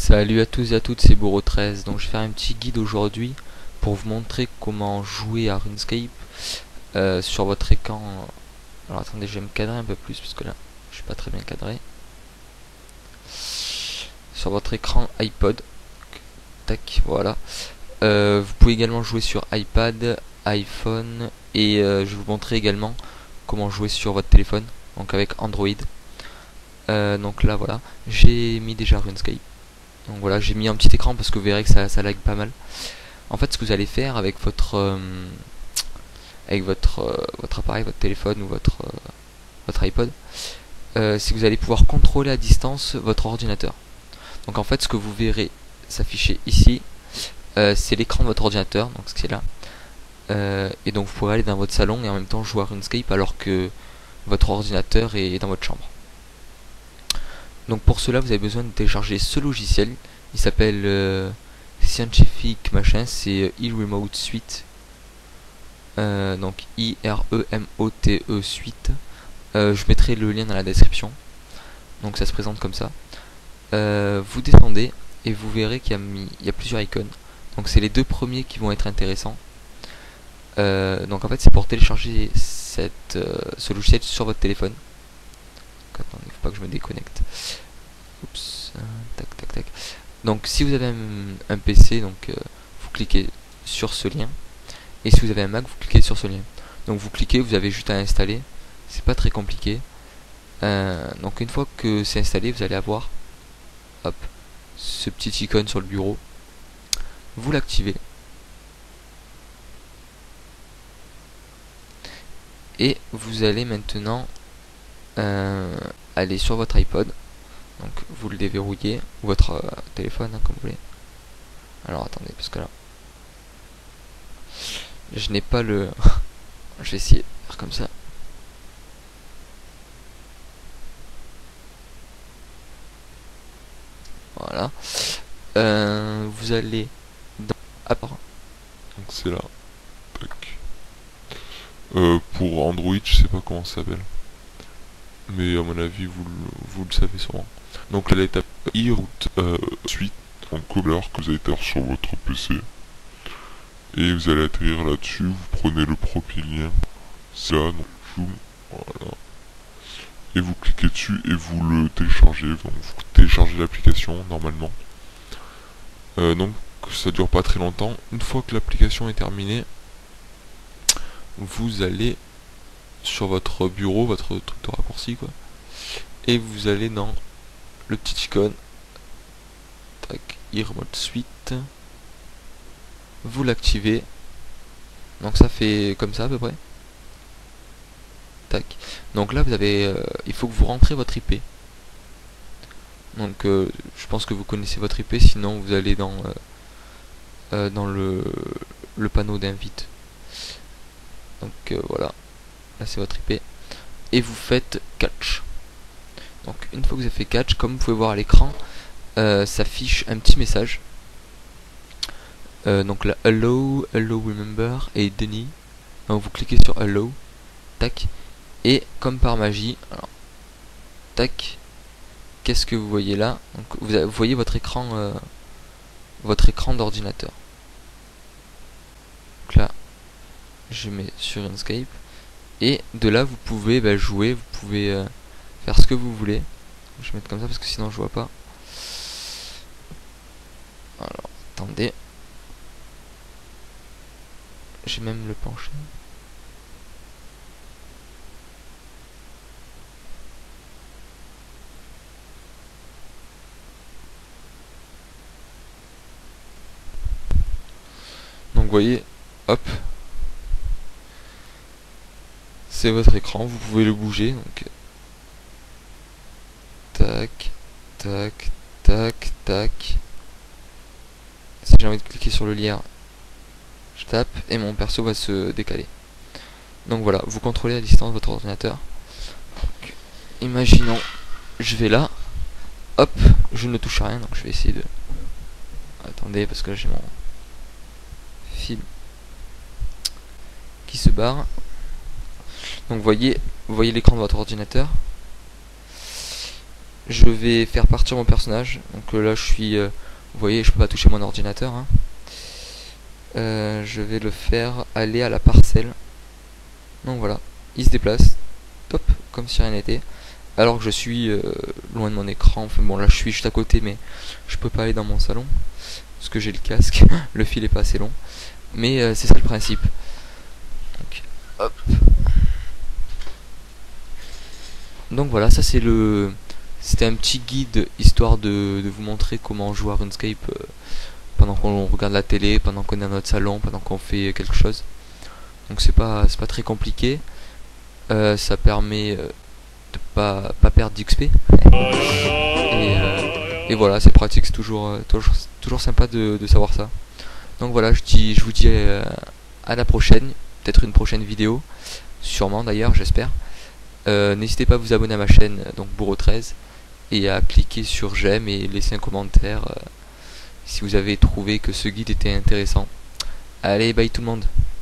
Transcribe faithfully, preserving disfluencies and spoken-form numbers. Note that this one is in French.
Salut à tous et à toutes, c'est Bourreau treize. Donc je vais faire un petit guide aujourd'hui pour vous montrer comment jouer à RuneScape euh, sur votre écran. Alors attendez, je vais me cadrer un peu plus parce que là je suis pas très bien cadré. Sur votre écran iPod. Tac, voilà. Euh, vous pouvez également jouer sur iPad, iPhone et euh, je vais vous montrer également comment jouer sur votre téléphone, donc avec Android. Euh, donc là voilà, j'ai mis déjà RuneScape. Donc voilà, j'ai mis un petit écran parce que vous verrez que ça, ça lag pas mal. En fait, ce que vous allez faire avec votre euh, avec votre euh, votre appareil, votre téléphone ou votre euh, votre iPod, euh, c'est que vous allez pouvoir contrôler à distance votre ordinateur. Donc en fait, ce que vous verrez s'afficher ici, euh, c'est l'écran de votre ordinateur, donc ce qui est là. Euh, et donc vous pourrez aller dans votre salon et en même temps jouer à RuneScape alors que votre ordinateur est dans votre chambre. Donc pour cela vous avez besoin de télécharger ce logiciel, il s'appelle euh, Scientific machin, c'est iRemote Suite, euh, donc I R E M O T E Suite. Euh, je mettrai le lien dans la description. Donc ça se présente comme ça. Euh, vous descendez et vous verrez qu'il y a, mis, il y a plusieurs icônes. Donc c'est les deux premiers qui vont être intéressants. Euh, donc en fait c'est pour télécharger cette, euh, ce logiciel sur votre téléphone. Attendez, il faut pas que je me déconnecte. Oups, tac tac tac. Donc si vous avez un, un P C, donc euh, vous cliquez sur ce lien. Et si vous avez un Mac, vous cliquez sur ce lien. Donc vous cliquez, vous avez juste à installer. C'est pas très compliqué. Euh, donc une fois que c'est installé, vous allez avoir hop, ce petit icône sur le bureau. Vous l'activez. Et vous allez maintenant euh, aller sur votre iPod. Donc vous le déverrouillez, ou votre euh, téléphone, hein, comme vous voulez. Alors attendez, parce que là, je n'ai pas le... je vais essayer de faire comme ça. Voilà. Euh, vous allez dans... Ah, pardon. Donc c'est là. Tac. Euh, pour Android, je sais pas comment ça s'appelle. Mais à mon avis, vous le, vous le savez sûrement. Donc là, l'étape iRoute euh, Suite en couleur que vous allez faire sur votre P C. Et vous allez atterrir là-dessus. Vous prenez le premier lien. C'est là, donc zoom. Voilà. Et vous cliquez dessus et vous le téléchargez. Donc vous téléchargez l'application normalement. Euh, donc ça dure pas très longtemps. Une fois que l'application est terminée, vous allez sur votre bureau, votre truc de raccourci quoi, et vous allez dans le petit icône, tac, iRemote Suite, vous l'activez, donc ça fait comme ça à peu près, tac. Donc là vous avez, euh, il faut que vous rentrez votre I P. Donc euh, je pense que vous connaissez votre I P, sinon vous allez dans euh, euh, dans le le panneau d'invite. Donc euh, voilà, là c'est votre I P. Et vous faites catch. Donc une fois que vous avez fait catch, comme vous pouvez voir à l'écran, euh, s'affiche un petit message. Euh, donc là, hello, hello remember et Denis. Donc vous cliquez sur hello, tac, et comme par magie, alors, tac, qu'est-ce que vous voyez là? Donc vous, avez, vous voyez votre écran, euh, votre écran d'ordinateur. Donc là, je mets sur RuneScape. Et de là vous pouvez bah, jouer, vous pouvez euh, faire ce que vous voulez. Je vais mettre comme ça parce que sinon je vois pas. Alors attendez. J'ai même le penché. Donc vous voyez, hop. C'est votre écran, vous pouvez le bouger, donc tac, tac, tac, tac. Si j'ai envie de cliquer sur le lien, je tape et mon perso va se décaler. Donc voilà, vous contrôlez à distance votre ordinateur. Donc, imaginons, je vais là, hop, je ne touche à rien, donc je vais essayer de... Attendez, parce que là j'ai mon fil qui se barre. Donc vous voyez, vous voyez l'écran de votre ordinateur. je vais faire partir mon personnage. Donc euh, là je suis, euh, vous voyez, je peux pas toucher mon ordinateur, hein. euh, Je vais le faire aller à la parcelle. Donc voilà, il se déplace, top, comme si rien n'était. Alors que je suis euh, loin de mon écran. Enfin bon, là je suis juste à côté, mais je peux pas aller dans mon salon parce que j'ai le casque. Le fil est pas assez long, mais euh, c'est ça le principe. Donc, hop. Donc voilà, ça c'est le, c'était un petit guide histoire de, de vous montrer comment jouer à RuneScape euh, pendant qu'on regarde la télé, pendant qu'on est dans notre salon, pendant qu'on fait quelque chose. Donc c'est pas, c'est pas très compliqué. Euh, ça permet euh, de pas pas perdre d'X P. et, euh, et voilà, c'est pratique, c'est toujours, euh, toujours toujours sympa de, de savoir ça. Donc voilà, je dis, je vous dis euh, à la prochaine, peut-être une prochaine vidéo, sûrement d'ailleurs, j'espère. Euh, N'hésitez pas à vous abonner à ma chaîne, donc Bourreau treize, et à cliquer sur j'aime et laisser un commentaire euh, si vous avez trouvé que ce guide était intéressant. Allez, bye tout le monde.